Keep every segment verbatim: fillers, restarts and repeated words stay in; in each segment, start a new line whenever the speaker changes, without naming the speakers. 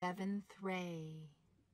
Seventh ray.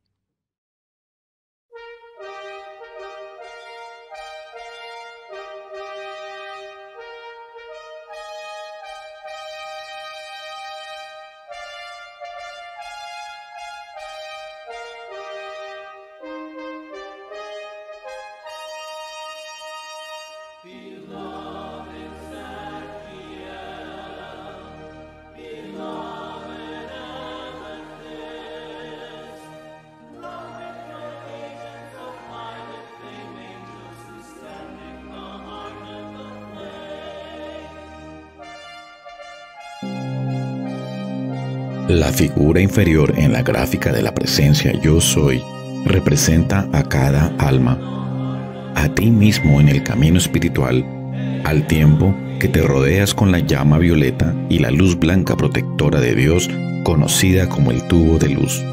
La figura inferior en la gráfica de la presencia Yo Soy representa a cada alma, a ti mismo en el camino espiritual, al tiempo que te rodeas con la llama violeta y la luz blanca protectora de Dios, conocida como el tubo de luz.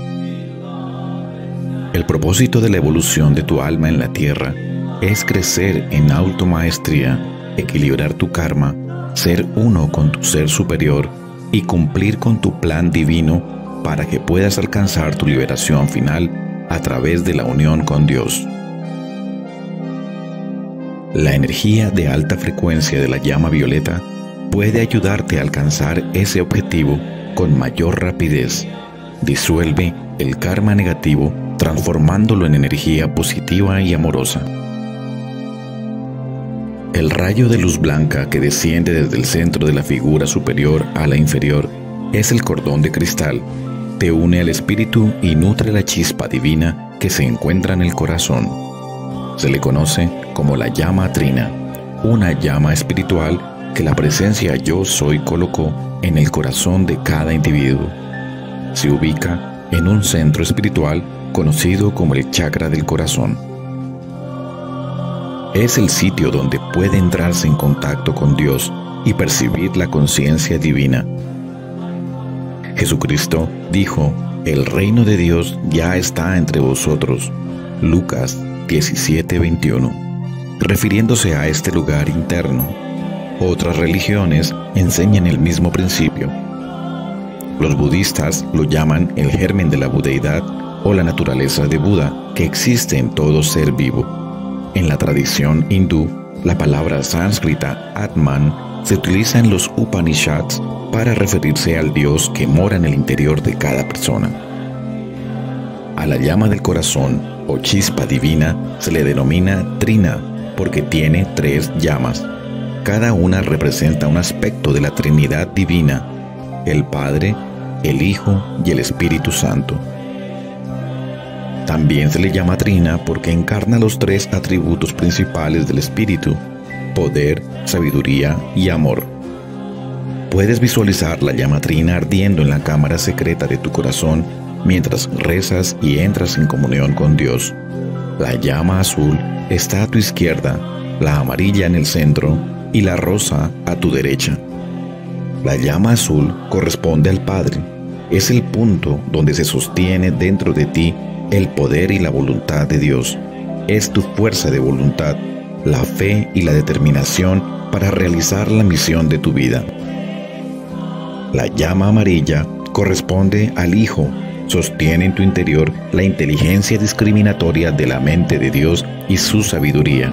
El propósito de la evolución de tu alma en la tierra es crecer en automaestría, equilibrar tu karma, ser uno con tu ser superior y cumplir con tu plan divino para que puedas alcanzar tu liberación final a través de la unión con Dios. La energía de alta frecuencia de la llama violeta puede ayudarte a alcanzar ese objetivo con mayor rapidez. Disuelve el karma negativo transformándolo en energía positiva y amorosa. El rayo de luz blanca que desciende desde el centro de la figura superior a la inferior es el cordón de cristal. Te une al espíritu y nutre la chispa divina que se encuentra en el corazón. Se le conoce como la llama trina, una llama espiritual que la presencia Yo Soy colocó en el corazón de cada individuo. Se ubica en un centro espiritual conocido como el chakra del corazón. Es el sitio donde puede entrarse en contacto con Dios y percibir la conciencia divina. Jesucristo dijo: el reino de Dios ya está entre vosotros. Lucas diecisiete veintiuno, refiriéndose a este lugar interno. Otras religiones enseñan el mismo principio. Los budistas lo llaman el germen de la budeidad o la naturaleza de Buda que existe en todo ser vivo. En la tradición hindú, la palabra sánscrita Atman se utiliza en los Upanishads para referirse al Dios que mora en el interior de cada persona. A la llama del corazón o chispa divina se le denomina Trina porque tiene tres llamas. Cada una representa un aspecto de la Trinidad divina: el Padre, el Hijo y el Espíritu Santo. También se le llama Trina porque encarna los tres atributos principales del Espíritu: poder, sabiduría y amor. Puedes visualizar la llama Trina ardiendo en la cámara secreta de tu corazón mientras rezas y entras en comunión con Dios. La llama azul está a tu izquierda, la amarilla en el centro y la rosa a tu derecha. La llama azul corresponde al Padre. Es el punto donde se sostiene dentro de ti el poder y la voluntad de Dios. Es tu fuerza de voluntad, la fe y la determinación para realizar la misión de tu vida. La llama amarilla corresponde al Hijo. Sostiene en tu interior la inteligencia discriminatoria de la mente de Dios y su sabiduría.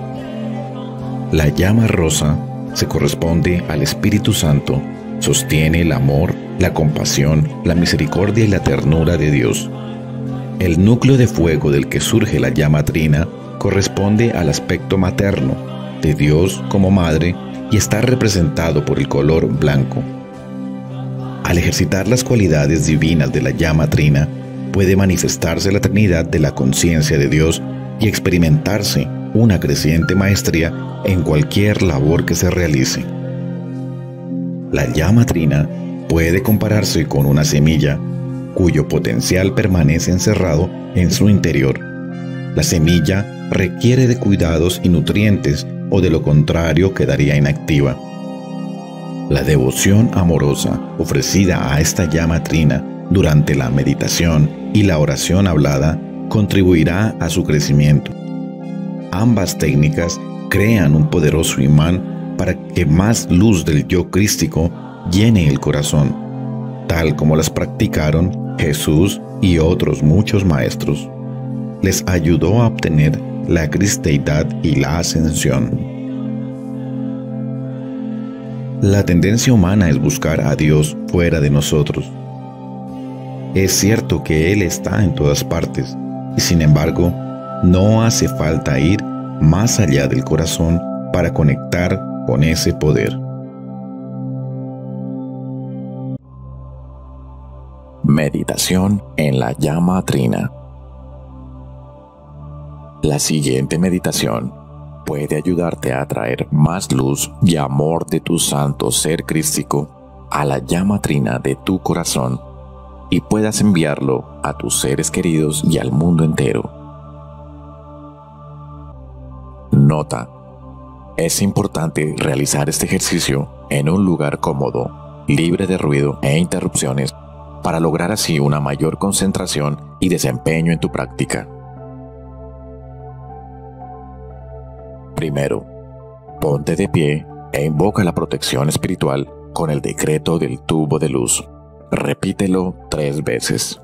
La llama rosa se corresponde al Espíritu Santo. Sostiene el amor, la compasión, la misericordia y la ternura de Dios. El núcleo de fuego del que surge la llama trina corresponde al aspecto materno de Dios como madre y está representado por el color blanco. Al ejercitar las cualidades divinas de la llama trina, puede manifestarse la Trinidad de la conciencia de Dios y experimentarse una creciente maestría en cualquier labor que se realice. La llama trina puede compararse con una semilla cuyo potencial permanece encerrado en su interior. La semilla requiere de cuidados y nutrientes, o de lo contrario quedaría inactiva. La devoción amorosa ofrecida a esta llama trina durante la meditación y la oración hablada contribuirá a su crecimiento. Ambas técnicas crean un poderoso imán para que más luz del yo crístico llene el corazón. tal como las practicaron Jesús y otros muchos maestros. Les ayudó a obtener la cristeidad y la ascensión. La tendencia humana es buscar a Dios fuera de nosotros. Es cierto que Él está en todas partes, y sin embargo, no hace falta ir más allá del corazón para conectar con ese poder.
Meditación en la llama trina. La siguiente meditación puede ayudarte a atraer más luz y amor de tu santo ser crístico a la llama trina de tu corazón y puedas enviarlo a tus seres queridos y al mundo entero. Nota: es importante realizar este ejercicio en un lugar cómodo, libre de ruido e interrupciones, para lograr así una mayor concentración y desempeño en tu práctica. Primero, ponte de pie e invoca la protección espiritual con el decreto del tubo de luz. Repítelo tres veces.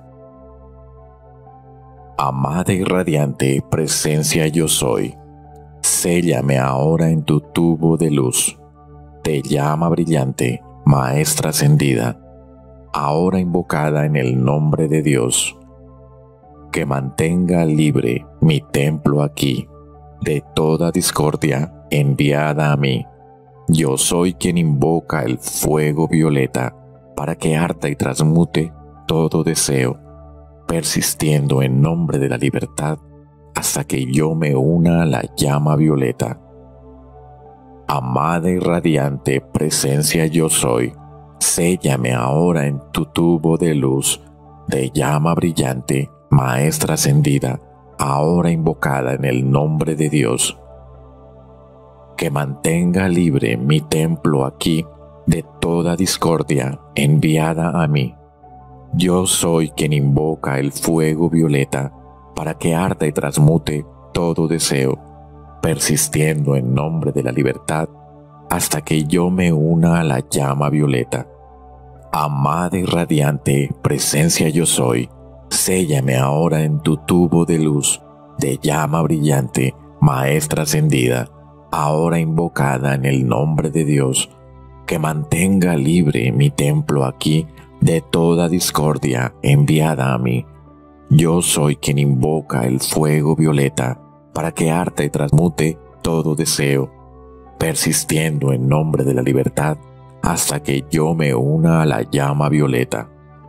Amada y radiante presencia yo soy, séllame ahora en tu tubo de luz. Te llama brillante, maestra ascendida, ahora invocada en el nombre de Dios. Que mantenga libre mi templo aquí de toda discordia enviada a mí. Yo soy quien invoca el fuego violeta para que arda y transmute todo deseo, persistiendo en nombre de la libertad hasta que yo me una a la llama violeta. Amada y radiante presencia yo soy, séllame ahora en tu tubo de luz, de llama brillante, maestra ascendida, ahora invocada en el nombre de Dios. Que mantenga libre mi templo aquí de toda discordia enviada a mí. Yo soy quien invoca el fuego violeta para que arda y transmute todo deseo, persistiendo en nombre de la libertad hasta que yo me una a la llama violeta. Amada y radiante presencia yo soy, séllame ahora en tu tubo de luz, de llama brillante, maestra ascendida, ahora invocada en el nombre de Dios. Que mantenga libre mi templo aquí de toda discordia enviada a mí. Yo soy quien invoca el fuego violeta para que arda y transmute todo deseo, persistiendo en nombre de la libertad hasta que yo me una a la llama violeta.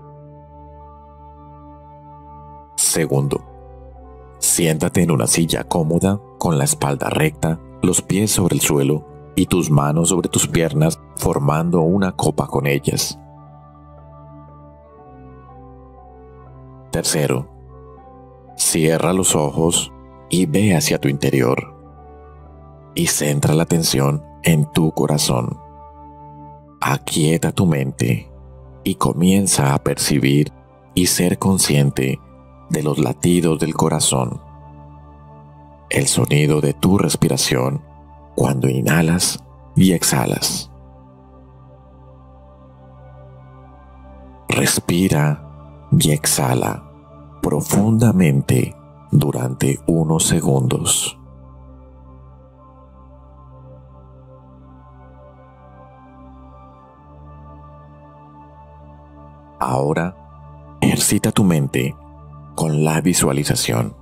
Segundo, siéntate en una silla cómoda con la espalda recta, los pies sobre el suelo y tus manos sobre tus piernas formando una copa con ellas. Tercero, cierra los ojos y ve hacia tu interior y centra la atención en tu corazón. Aquieta tu mente y comienza a percibir y ser consciente de los latidos del corazón, el sonido de tu respiración cuando inhalas y exhalas. Respira y exhala profundamente durante unos segundos. Ahora, ejercita tu mente con la visualización.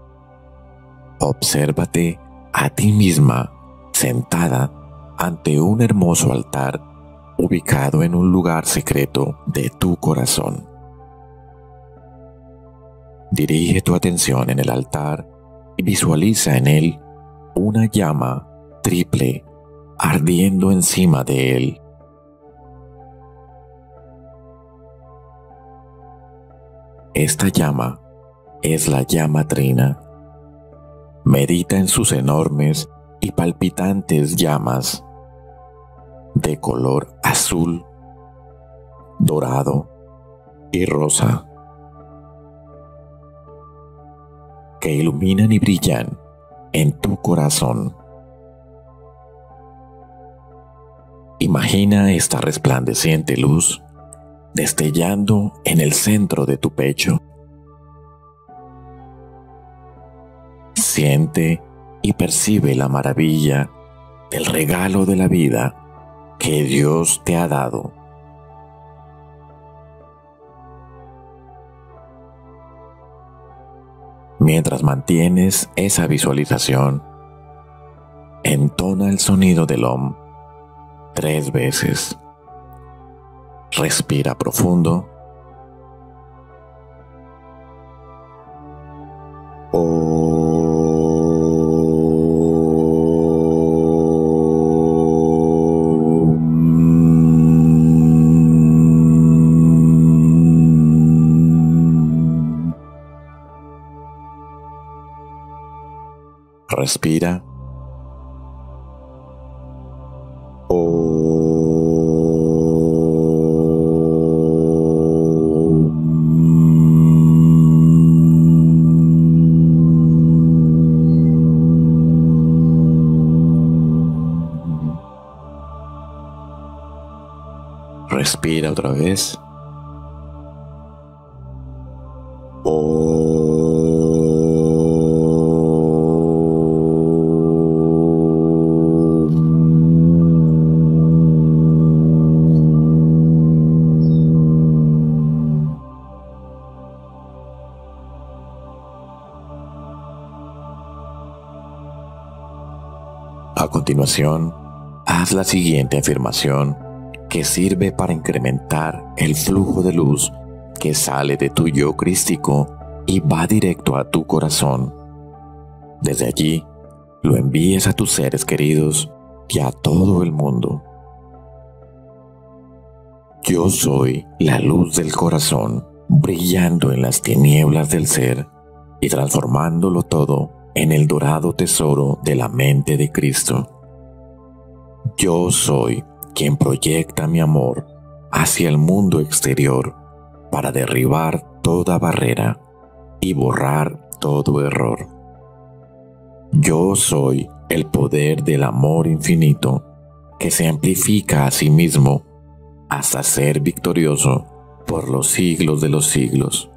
Obsérvate a ti misma sentada ante un hermoso altar ubicado en un lugar secreto de tu corazón. Dirige tu atención en el altar y visualiza en él una llama triple ardiendo encima de él. Esta llama es la llama trina. Medita en sus enormes y palpitantes llamas de color azul, dorado y rosa, que iluminan y brillan en tu corazón. Imagina esta resplandeciente luz destellando en el centro de tu pecho. Siente y percibe la maravilla del regalo de la vida que Dios te ha dado. Mientras mantienes esa visualización, entona el sonido del Om tres veces. Respira profundo. Respira. Respira otra vez. A continuación, haz la siguiente afirmación que sirve para incrementar el flujo de luz que sale de tu yo crístico y va directo a tu corazón. Desde allí, lo envíes a tus seres queridos y a todo el mundo. Yo soy la luz del corazón, brillando en las tinieblas del ser y transformándolo todo en el dorado tesoro de la mente de Cristo. Yo soy quien proyecta mi amor hacia el mundo exterior para derribar toda barrera y borrar todo error. Yo soy el poder del amor infinito que se amplifica a sí mismo hasta ser victorioso por los siglos de los siglos.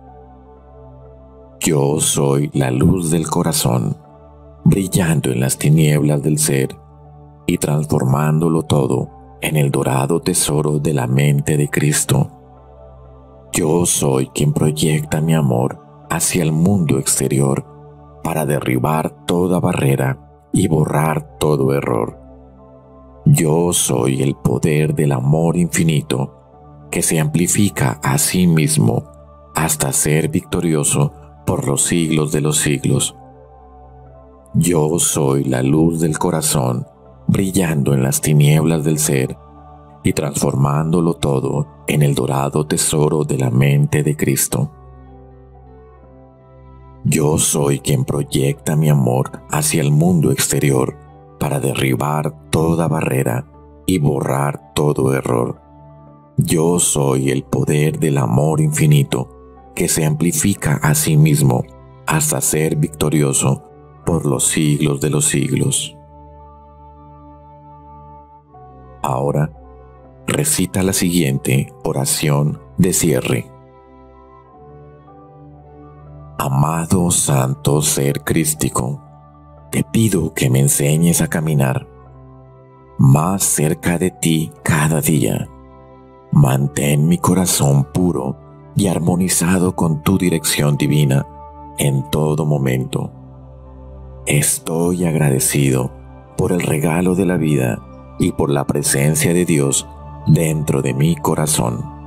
Yo soy la luz del corazón, brillando en las tinieblas del ser y transformándolo todo en el dorado tesoro de la mente de Cristo. Yo soy quien proyecta mi amor hacia el mundo exterior para derribar toda barrera y borrar todo error. Yo soy el poder del amor infinito que se amplifica a sí mismo hasta ser victorioso por los siglos de los siglos. Yo soy la luz del corazón, brillando en las tinieblas del ser y transformándolo todo en el dorado tesoro de la mente de Cristo. Yo soy quien proyecta mi amor hacia el mundo exterior para derribar toda barrera y borrar todo error. Yo soy el poder del amor infinito que se amplifica a sí mismo hasta ser victorioso por los siglos de los siglos. Ahora, recita la siguiente oración de cierre. Amado Santo Ser Crístico, te pido que me enseñes a caminar más cerca de ti cada día. Mantén mi corazón puro y armonizado con tu dirección divina en todo momento. Estoy agradecido por el regalo de la vida y por la presencia de Dios dentro de mi corazón.